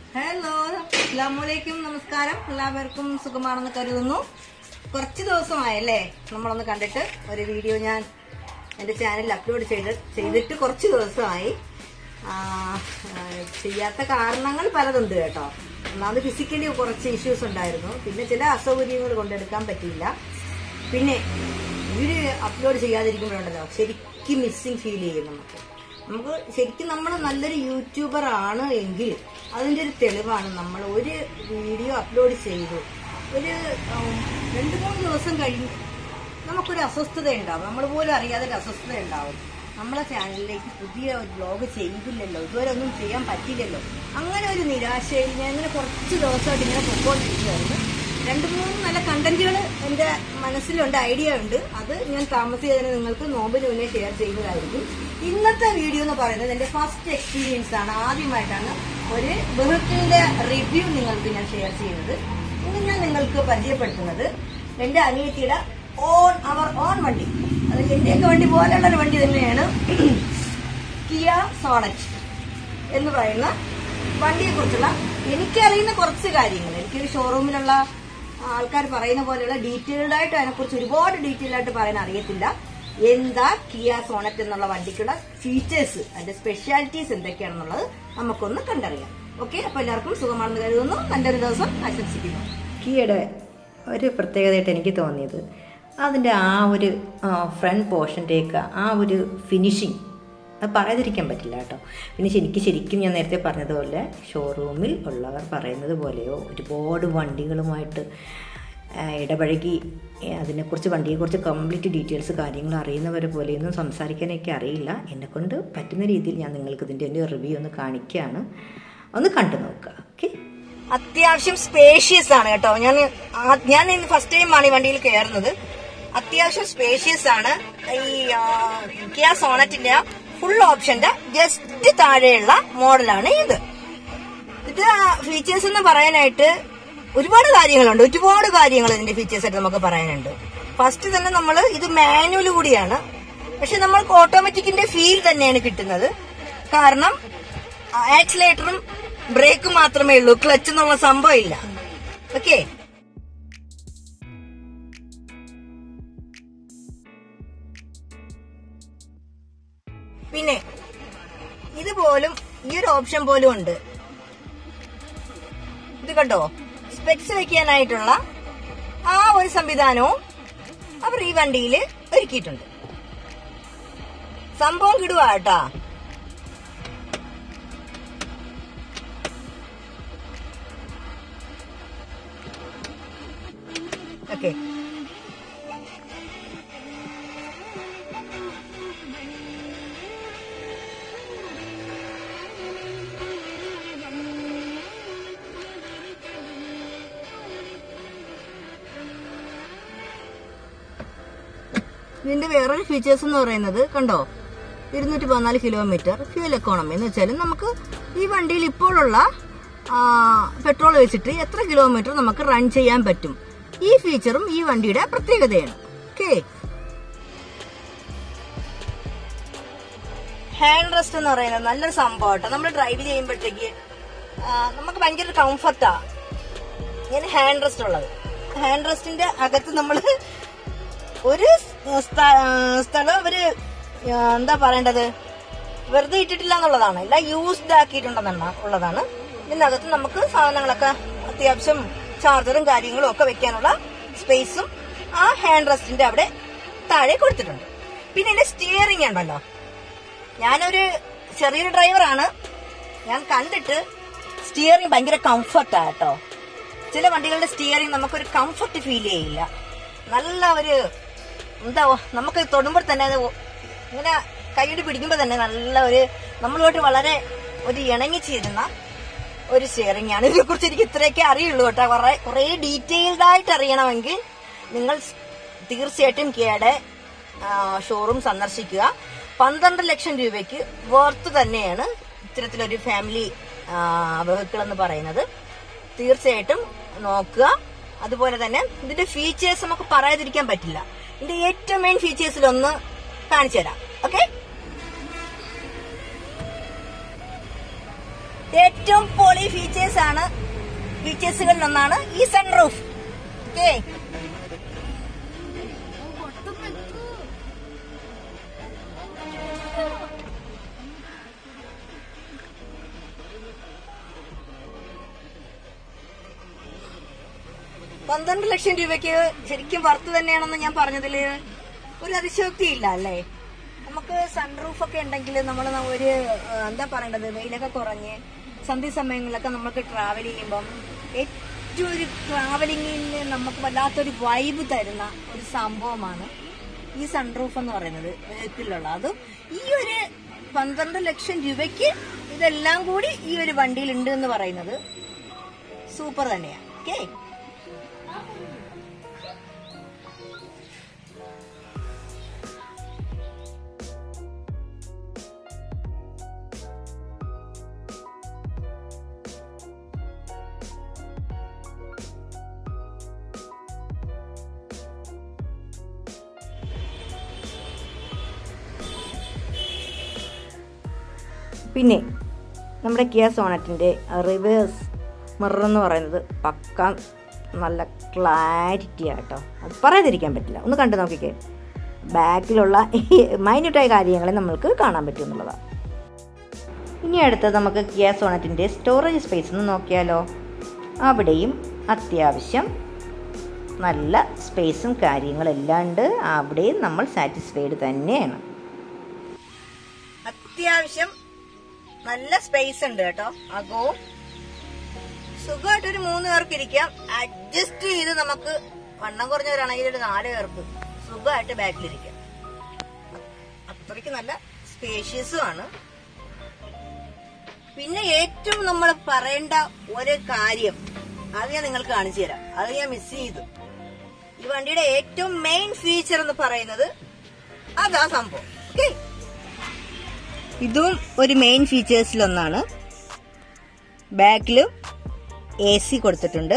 Hello, അസ്സലാമുഅലൈക്കും, നമസ്കാരം. എല്ലാവർക്കും സുഖമാണെന്ന് കരുതുന്നു. കുറച്ച് ദിവസമായല്ലേ നമ്മളൊന്ന് കണ്ടിട്ട്. ഒരു വീഡിയോ ഞാൻ എന്റെ ചാനലിൽ അപ്ലോഡ് ചെയ്തിട്ട് കുറച്ച് ദിവസമായി. ചെയ്യാത്ത കാരണങ്ങൾ പലതുണ്ട് കേട്ടോ. ഒന്നാമത് ഫിസിക്കലി കുറച്ച് ഇഷ്യൂസ് ഉണ്ടായിരുന്നു, പിന്നെ ചില അസൗകര്യങ്ങൾ കൊണ്ടെടുക്കാൻ പറ്റിയില്ല. പിന്നെ വീഡിയോ അപ്ലോഡ് ചെയ്യാതിരിക്കുമ്പോഴുണ്ടല്ലോ ശരിക്കും മിസ്സിങ് ഫീൽ ചെയ്യും. നമുക്ക് ശരിക്കും നമ്മൾ നല്ലൊരു യൂട്യൂബർ ആണ് എങ്കിൽ അതിന്റെ ഒരു തെളിവാണ് നമ്മൾ ഒരു വീഡിയോ അപ്ലോഡ് ചെയ്തു ഒരു 2-3 ദിവസം കഴിഞ്ഞ് നമുക്കൊരു അസ്വസ്ഥത ഉണ്ടാവും. നമ്മൾ പോലും അറിയാതെ ഒരു അസ്വസ്ഥത ഉണ്ടാവും. നമ്മളെ ചാനലിലേക്ക് പുതിയ ഒരു വ്ലോഗ് ചെയ്തില്ലല്ലോ, ഇതുവരെ ഒന്നും ചെയ്യാൻ പറ്റില്ലല്ലോ, അങ്ങനെ ഒരു നിരാശയിൽ ഞാൻ ഇങ്ങനെ കുറച്ച് ദിവസമായിട്ട് ഇങ്ങനെ പൊക്കോണ്ടിരിക്കുകയായിരുന്നു. 2-3 നല്ല കണ്ടന്റുകൾ എന്റെ മനസ്സിലുണ്ട്, ഐഡിയ ഉണ്ട്. അത് ഞാൻ താമസിച്ചതിന് നിങ്ങൾക്ക് നോമ്പിന് മുന്നേ ഷെയർ ചെയ്യുന്നതായിരിക്കും. ഇന്നത്തെ വീഡിയോ എന്ന് പറയുന്നത് എന്റെ ഫസ്റ്റ് എക്സ്പീരിയൻസ് ആണ്. ആദ്യമായിട്ടാണ് ഒരു വെഹിക്കിളിന്റെ റിവ്യൂ നിങ്ങൾക്ക് ഞാൻ ഷെയർ ചെയ്യുന്നത്. ഇന്ന് ഞാൻ നിങ്ങൾക്ക് പരിചയപ്പെടുത്തുന്നത് എന്റെ അനിയത്തിയുടെ ഓൺ വണ്ടി. അത് എന്റെയൊക്കെ വണ്ടി പോലെയുള്ള ഒരു വണ്ടി തന്നെയാണ്. കിയ സോണറ്റ് എന്ന് പറയുന്ന വണ്ടിയെ കുറിച്ചുള്ള എനിക്കറിയുന്ന കുറച്ച് കാര്യങ്ങൾ. എനിക്കൊരു ഷോറൂമിലുള്ള ആൾക്കാർ പറയുന്ന പോലെയുള്ള ഡീറ്റെയിൽഡ് ആയിട്ട് അതിനെക്കുറിച്ച് ഒരുപാട് ഡീറ്റെയിൽ ആയിട്ട് പറയാൻ അറിയത്തില്ല. എന്താ കിയ സോണറ്റ് എന്നുള്ള വണ്ടിക്കുള്ള ഫീച്ചേഴ്സ്, അതിന്റെ സ്പെഷ്യാലിറ്റീസ് എന്തൊക്കെയാണെന്നുള്ളത് നമുക്കൊന്ന് കണ്ടറിയാം. ഓക്കെ, അപ്പൊ എല്ലാവർക്കും സുഖമാണെന്ന് കരുതുന്നു. നല്ലൊരു ദിവസം ആശംസിക്കുന്നു. കിയയുടെ ഒരു പ്രത്യേകതയായിട്ട് എനിക്ക് തോന്നിയത് അതിൻ്റെ ആ ഒരു ഫ്രണ്ട് പോർഷൻ്റെയൊക്കെ ആ ഒരു ഫിനിഷിങ്, അത് പറയാതിരിക്കാൻ പറ്റില്ല കേട്ടോ. പിന്നെ ശരിക്കും ഞാൻ നേരത്തെ പറഞ്ഞതുപോലെ ഷോറൂമിൽ ഉള്ളവർ പറയുന്നത് പോലെയോ ഒരുപാട് വണ്ടികളുമായിട്ട് ഇടപഴകി അതിനെക്കുറിച്ച് വണ്ടിയെക്കുറിച്ച് കംപ്ലീറ്റ് ഡീറ്റെയിൽസ് കാര്യങ്ങൾ അറിയുന്നവരെ പോലെയൊന്നും സംസാരിക്കാനൊക്കെ അറിയില്ല. എന്നെക്കൊണ്ട് പറ്റുന്ന രീതിയിൽ ഞാൻ നിങ്ങൾക്ക് ഇതിൻ്റെ റിവ്യൂ ഒന്ന് കാണിക്കുകയാണ്, ഒന്ന് കണ്ടു നോക്കുക. ഓക്കെ, അത്യാവശ്യം സ്പേഷ്യസ് ആണ് കേട്ടോ. ഞാൻ ഫസ്റ്റ് ടൈം ആണ് ഈ വണ്ടിയിൽ കയറുന്നത്. അത്യാവശ്യം സ്പേഷ്യസ് ആണ്. ഈ കിയ സോണറ്റിന്റെ ഫുൾ ഓപ്ഷന്റെ ജസ്റ്റ് താഴെയുള്ള മോഡലാണ് ഇത്. ഫീച്ചേഴ്സ് എന്ന് പറയാനായിട്ട് ഒരുപാട് കാര്യങ്ങളുണ്ട്. ഒരുപാട് കാര്യങ്ങൾ ഇതിന്റെ ഫീച്ചേഴ്സ് ആയിട്ട് നമുക്ക് പറയാനുണ്ട്. ഫസ്റ്റ് തന്നെ നമ്മൾ ഇത് മാനുവൽ കൂടിയാണ്, പക്ഷെ നമ്മൾക്ക് ഓട്ടോമാറ്റിക്കിന്റെ ഫീൽ തന്നെയാണ് കിട്ടുന്നത്. കാരണം ആക്സിലേറ്ററും ബ്രേക്കും മാത്രമേ ഉള്ളൂ, ക്ലച്ച് എന്നുള്ള സംഭവം ഇല്ല. ഓക്കെ, പിന്നെ ഇതുപോലും ഈ ഒരു ഓപ്ഷൻ പോലും ഉണ്ട്. ഇത് കണ്ടോ, സ്പെക്സ് വെക്കാനായിട്ടുള്ള ആ ഒരു സംവിധാനവും അവർ ഈ വണ്ടിയിൽ ഒരുക്കിയിട്ടുണ്ട്. സംഭവം കിടുവാ കേട്ടാ. ഓക്കെ, ഇതിന്റെ വേറൊരു ഫീച്ചേഴ്സ് എന്ന് പറയുന്നത് കണ്ടോ, 214 കിലോമീറ്റർ ഫ്യൂൽ എക്കോണമി. എന്ന് വെച്ചാൽ നമുക്ക് ഈ വണ്ടിയിൽ ഇപ്പോഴുള്ള പെട്രോൾ വെച്ചിട്ട് എത്ര കിലോമീറ്റർ നമുക്ക് റൺ ചെയ്യാൻ പറ്റും. ഈ ഫീച്ചറും ഈ വണ്ടിയുടെ പ്രത്യേകതയാണ്. ഓക്കെ, ഹാൻഡ് റെസ്റ്റ് എന്ന് പറയുന്നത് നല്ലൊരു സംഭവമാട്ടോ. നമ്മൾ ഡ്രൈവ് ചെയ്യുമ്പോഴത്തേക്ക് നമുക്ക് ഭയങ്കര കംഫർട്ടാ ഇങ്ങനെ ഹാൻഡ് റെസ്റ്റ് ഉള്ളത്. ഹാൻഡ് റെസ്റ്റിന്റെ അകത്ത് നമ്മൾ ഒരു സ്ഥലം അവര് എന്താ പറയേണ്ടത്, വെറുതെ ഇട്ടിട്ടില്ല എന്നുള്ളതാണ്, എല്ലാം യൂസ്ഡ് ആക്കിയിട്ടുണ്ടെന്നുള്ളതാണ്. ഇതിനകത്ത് നമുക്ക് സാധനങ്ങളൊക്കെ അത്യാവശ്യം ചാർജറും കാര്യങ്ങളും ഒക്കെ വെക്കാനുള്ള സ്പേസും ആ ഹാൻഡ് റെസ്റ്റിന്റെ അവിടെ താഴെ കൊടുത്തിട്ടുണ്ട്. പിന്നെ ഇതിന്റെ സ്റ്റിയറിംഗ് ഉണ്ടല്ലോ, ഞാനൊരു ചെറിയൊരു ഡ്രൈവറാണ്, ഞാൻ കണ്ടിട്ട് സ്റ്റിയറിംഗ് ഭയങ്കര കംഫർട്ടാ കേട്ടോ. ചില വണ്ടികളുടെ സ്റ്റിയറിംഗ് നമുക്കൊരു കംഫർട്ട് ഫീൽ ചെയ്യില്ല. നല്ല ഒരു എന്താ, നമുക്ക് തൊടുമ്പോൾ തന്നെ അത് ഇങ്ങനെ കൈയ്യടി പിടിക്കുമ്പോൾ തന്നെ നല്ല ഒരു നമ്മളുമായിട്ട് വളരെ ഒരു ഇണങ്ങി ചേരുന്ന ഒരു സ്റ്റിയറിംഗ് ആണ്. ഇതിനെ കുറിച്ച് എനിക്ക് ഇത്രയൊക്കെ അറിയുള്ളൂ കേട്ടോ. കുറെ ഡീറ്റെയിൽഡ് ആയിട്ട് അറിയണമെങ്കിൽ നിങ്ങൾ തീർച്ചയായിട്ടും കിയയുടെ ഷോറൂം സന്ദർശിക്കുക. 12 ലക്ഷം രൂപയ്ക്ക് വർത്ത് തന്നെയാണ് ഇത്തരത്തിലൊരു ഫാമിലി വെഹിക്കിൾ എന്ന് പറയുന്നത്. തീർച്ചയായിട്ടും നോക്കുക. അതുപോലെ തന്നെ ഇതിന്റെ ഫീച്ചേഴ്സ് നമുക്ക് പറയാതിരിക്കാൻ പറ്റില്ല. ഇതിന്റെ ഏറ്റവും മെയിൻ ഫീച്ചേഴ്സിലൊന്ന് കാണിച്ചു തരാം. ഓക്കെ, ഏറ്റവും പൊളി ഫീച്ചേഴ്സുകളിൽ ഒന്നാണ് ഈ സൺറൂഫ്. ഓക്കെ, ₹12,00,000 ശരിക്കും വർത്ത് തന്നെയാണെന്ന് ഞാൻ പറഞ്ഞതില് ഒരു അതിശയോക്തിയില്ല അല്ലേ. നമുക്ക് സൺറൂഫ് ഒക്കെ ഉണ്ടെങ്കിൽ നമ്മൾ ഒരു എന്താ പറയേണ്ടത്, വെയിലൊക്കെ കുറഞ്ഞ് സന്ധ്യ സമയങ്ങളിലൊക്കെ നമുക്ക് ട്രാവൽ ചെയ്യുമ്പം ഏറ്റവും ഒരു ട്രാവലിങ്ങിന് നമുക്ക് വല്ലാത്തൊരു വൈബ് തരുന്ന ഒരു സംഭവമാണ് ഈ സൺറൂഫ് എന്ന് പറയുന്നത് വെഹിക്കിളിലുള്ള. അതും ഈ ഒരു ₹12,00,000 ഇതെല്ലാം കൂടി ഈ ഒരു വണ്ടിയിൽ ഉണ്ട് എന്ന് പറയുന്നത് സൂപ്പർ തന്നെയാണ്. ഓക്കെ, പിന്നെ നമ്മുടെ കിയ സോണറ്റിൻ്റെ റിവേഴ്സ് മിറർ എന്ന് പറയുന്നത് പക്ക നല്ല ക്ലാരിറ്റി ആട്ടോ, അത് പറയാതിരിക്കാൻ പറ്റില്ല. ഒന്ന് കണ്ടു നോക്കിക്കേ, ബാക്കിലുള്ള മൈന്യൂട്ടായ കാര്യങ്ങളെ നമ്മൾക്ക് കാണാൻ പറ്റും എന്നുള്ളതാണ്. ഇനി അടുത്തത് നമുക്ക് കിയ സോണറ്റിൻ്റെ സ്റ്റോറേജ് സ്പേസ് ഒന്ന് നോക്കിയാലോ. അവിടെയും അത്യാവശ്യം നല്ല സ്പേസും കാര്യങ്ങളെല്ലാം ഉണ്ട്. അവിടെയും നമ്മൾ സാറ്റിസ്ഫൈഡ് തന്നെയാണ്. അത്യാവശ്യം നല്ല സ്പേസ് ഉണ്ട് കേട്ടോ. അകവും സുഖമായിട്ടൊരു 3 പേർക്ക് ഇരിക്കാം. അഡ്ജസ്റ്റ് ചെയ്ത് നമുക്ക് വണ്ണം കുറഞ്ഞവരാണെങ്കിൽ ഒരു 4 പേർക്ക് സുഖമായിട്ട് ബാക്കിലിരിക്കാം. അത്രയ്ക്ക് നല്ല സ്പേഷ്യസും ആണ്. പിന്നെ ഏറ്റവും നമ്മൾ പറയേണ്ട ഒരു കാര്യം അത് ഞാൻ നിങ്ങൾക്ക് കാണിച്ചു തരാം. അത് ഞാൻ മിസ് ചെയ്തു. ഈ വണ്ടിയുടെ ഏറ്റവും മെയിൻ ഫീച്ചർ എന്ന് പറയുന്നത് അതാ സംഭവം. ഓക്കെ, ഇതും ഒരു മെയിൻ ഫീച്ചേഴ്സിലൊന്നാണ്. ബാക്കില് AC കൊടുത്തിട്ടുണ്ട്,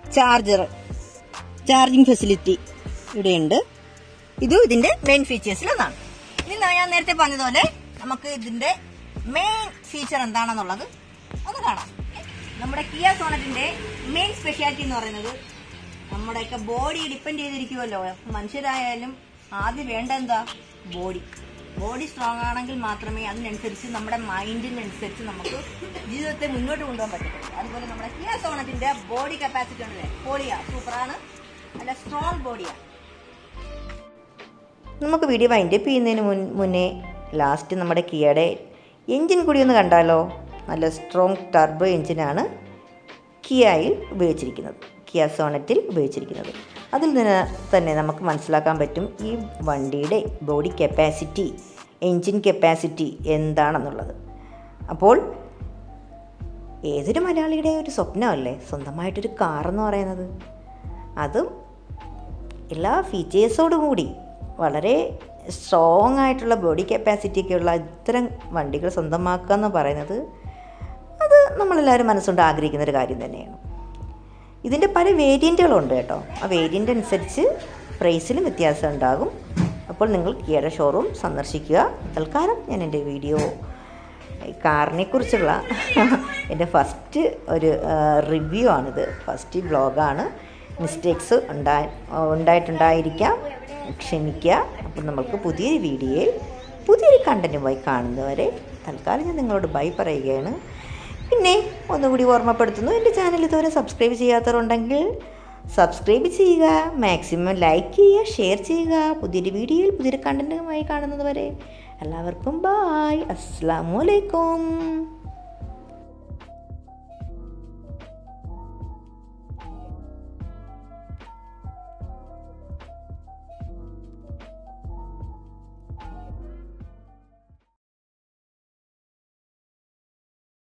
ചാർജിങ് ഫെസിലിറ്റി ഇവിടെയുണ്ട്. ഇതും ഇതിന്റെ മെയിൻ ഫീച്ചേഴ്സിലൊന്നാണ്. ഇനി ഞാൻ നേരത്തെ പറഞ്ഞതുപോലെ നമുക്ക് ഇതിന്റെ മെയിൻ ഫീച്ചർ എന്താണെന്നുള്ളത് ഒന്ന് കാണാം. നമ്മുടെ കിയ സോണറ്റിന്റെ മെയിൻ സ്പെഷ്യാലിറ്റി എന്ന് പറയുന്നത് നമ്മുടെയൊക്കെ ബോഡി ഡിപ്പെൻഡ് ചെയ്തിരിക്കുമല്ലോ. മനുഷ്യരായാലും ആദ്യം വേണ്ട എന്താ, ബോഡി സ്ട്രോങ് ആണെങ്കിൽ മാത്രമേ അതിനനുസരിച്ച് നമ്മുടെ മൈൻഡിനനുസരിച്ച് നമുക്ക് ജീവിതത്തെ മുന്നോട്ട് കൊണ്ടുപോകാൻ പറ്റത്തുള്ളൂ. അതുപോലെ നമ്മുടെ കിയ സോണറ്റിന്റെ ബോഡി കപ്പാസിറ്റി ഉണ്ടല്ലേ, സൂപ്പറാണ്, നല്ല സ്ട്രോങ് ബോഡിയാണ്. നമുക്ക് വീഡിയോ വൈൻഡപ്പ് ചെയ്യുന്നതിന് മുന്നേ ലാസ്റ്റ് നമ്മുടെ കിയയുടെ എൻജിൻ കൂടി ഒന്ന് കണ്ടാലോ. നല്ല സ്ട്രോങ് ടർബോ എൻജിനാണ് കിയയിൽ ഉപയോഗിച്ചിരിക്കുന്നത്, കിയ സോണറ്റിൽ ഉപയോഗിച്ചിരിക്കുന്നത്. അതിൽ നിന്ന് തന്നെ നമുക്ക് മനസ്സിലാക്കാൻ പറ്റും ഈ വണ്ടിയുടെ ബോഡി കപ്പാസിറ്റി, എൻജിൻ കപ്പാസിറ്റി എന്താണെന്നുള്ളത്. അപ്പോൾ ഏതൊരു മലയാളിയുടെ ഒരു സ്വപ്നമല്ലേ സ്വന്തമായിട്ടൊരു കാറെന്ന് പറയുന്നത്. അതും എല്ലാ ഫീച്ചേഴ്സോടും കൂടി വളരെ സ്ട്രോങ് ആയിട്ടുള്ള ബോഡി കപ്പാസിറ്റിയൊക്കെയുള്ള ഇത്തരം വണ്ടികൾ സ്വന്തമാക്കുക എന്ന് പറയുന്നത് അത് നമ്മളെല്ലാവരും മനസ്സുകൊണ്ട് ആഗ്രഹിക്കുന്നൊരു കാര്യം തന്നെയാണ്. ഇതിൻ്റെ പല വേരിയൻറ്റുകളുണ്ട് കേട്ടോ. ആ വേരിയൻ്റ് അനുസരിച്ച് പ്രൈസിലും വ്യത്യാസം ഉണ്ടാകും. അപ്പോൾ നിങ്ങൾ കിയയുടെ ഷോറൂം സന്ദർശിക്കുക. തൽക്കാലം ഞാൻ എൻ്റെ വീഡിയോ കാറിനെ കുറിച്ചുള്ള എൻ്റെ ഫസ്റ്റ് ഒരു റിവ്യൂ ആണിത്, ഫസ്റ്റ് വ്ളോഗാണ്. മിസ്റ്റേക്സ് ഉണ്ടായിട്ടുണ്ടായിരിക്കാം, ക്ഷമിക്കുക. അപ്പം നമുക്ക് പുതിയൊരു വീഡിയോയിൽ പുതിയൊരു കണ്ടൻറ്റുമായി കാണുന്നവരെ തൽക്കാലം ഞാൻ നിങ്ങളോട് ബൈ പറയുകയാണ്. പിന്നെ ഒന്നുകൂടി ഓർമ്മപ്പെടുത്തുന്നു, എൻ്റെ ചാനൽ ഇതുവരെ സബ്സ്ക്രൈബ് ചെയ്യാത്തവരുണ്ടെങ്കിൽ സബ്സ്ക്രൈബ് ചെയ്യുക, മാക്സിമം ലൈക്ക് ചെയ്യുക, ഷെയർ ചെയ്യുക. പുതിയൊരു വീഡിയോയിൽ പുതിയൊരു കണ്ടൻറ്റുമായി കാണുന്നത് വരെ എല്ലാവർക്കും ബായ്, അസ്സലാമു അലൈക്കും.